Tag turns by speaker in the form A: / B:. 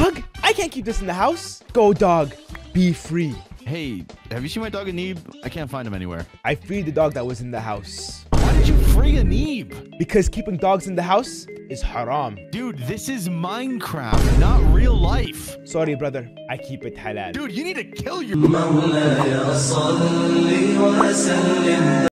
A: Dog? I can't keep this in the house. Go, dog. Be free.
B: Hey, have you seen my dog Anib? I can't find him anywhere.
A: I freed the dog that was in the house.
B: Why did you free Anib?
A: Because keeping dogs in the house is haram.
B: Dude, this is Minecraft, not real life.
A: Sorry, brother. I keep it halal.
B: Dude, you need to kill your...